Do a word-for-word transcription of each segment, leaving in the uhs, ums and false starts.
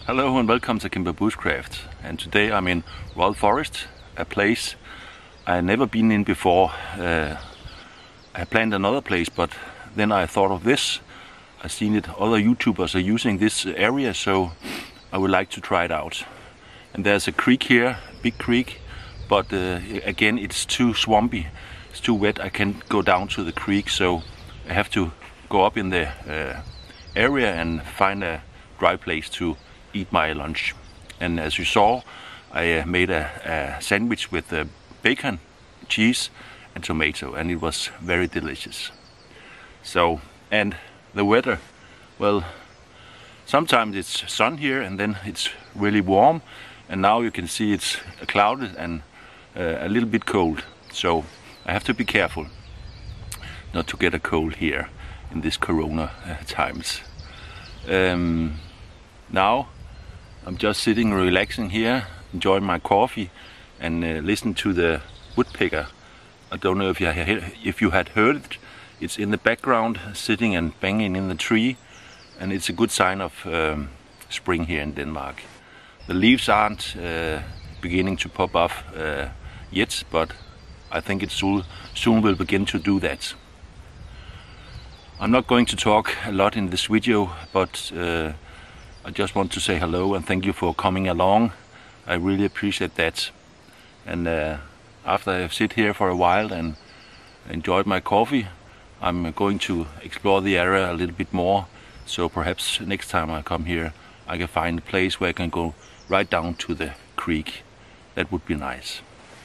Hello and welcome to Kimber Bushcraft, and today I'm in Royal Forest, a place I've never been in before. Uh, I planned another place, but then I thought of this. I've seen it, other YouTubers are using this area, so I would like to try it out. And there's a creek here, big creek, but uh, again it's too swampy, it's too wet, I can't go down to the creek, so I have to go up in the uh, area and find a dry place to eat my lunch. And as you saw, I uh, made a, a sandwich with uh, bacon, cheese and tomato, and it was very delicious. So, and the weather, well, sometimes it's sun here and then it's really warm, and now you can see it's clouded and uh, a little bit cold, so I have to be careful not to get a cold here in this corona uh, times. Um, now I'm just sitting relaxing here, enjoying my coffee and uh, listen to the woodpecker. I don't know if you, if you had heard it. It's in the background, sitting and banging in the tree, and it's a good sign of um, spring here in Denmark. The leaves aren't uh, beginning to pop off uh, yet, but I think it soon, soon will begin to do that. I'm not going to talk a lot in this video, but uh, I just want to say hello and thank you for coming along. I really appreciate that. And uh, after I've sit here for a while and enjoyed my coffee, I'm going to explore the area a little bit more. So perhaps next time I come here, I can find a place where I can go right down to the creek. That would be nice.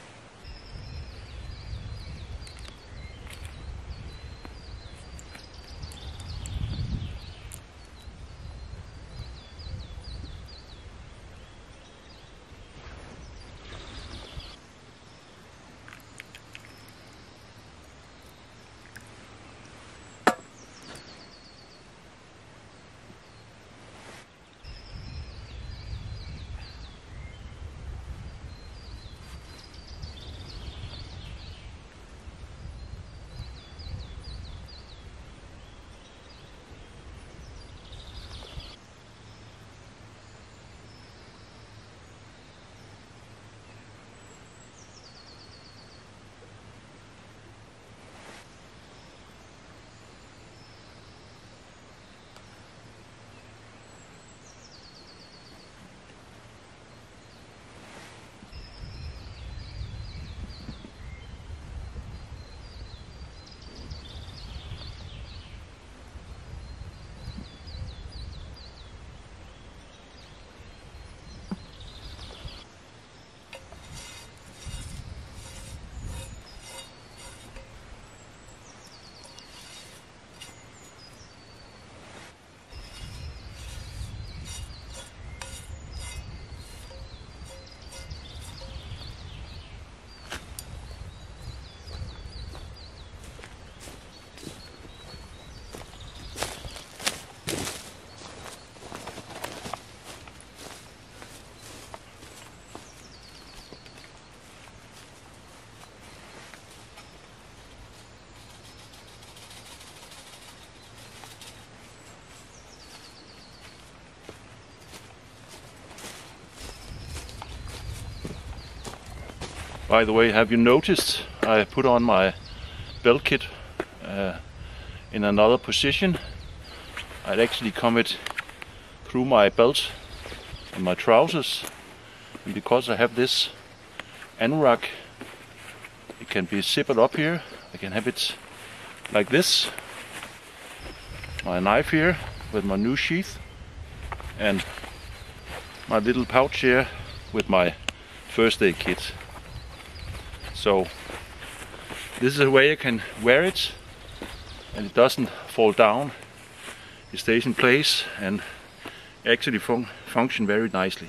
By the way, have you noticed I put on my belt kit uh, in another position? I'd actually come it through my belt and my trousers, and because I have this anorak, it can be zipped up here. I can have it like this, my knife here with my new sheath, and my little pouch here with my first aid kit. So this is a way I can wear it and it doesn't fall down. It stays in place and actually fun function very nicely.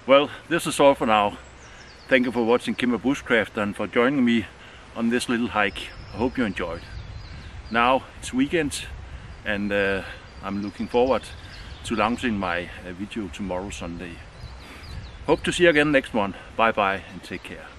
Well, this is all for now. Thank you for watching Kimber Bushcraft and for joining me on this little hike. I hope you enjoyed. Now it's weekend and uh, I'm looking forward to launching my uh, video tomorrow Sunday. Hope to see you again next one. Bye bye and take care.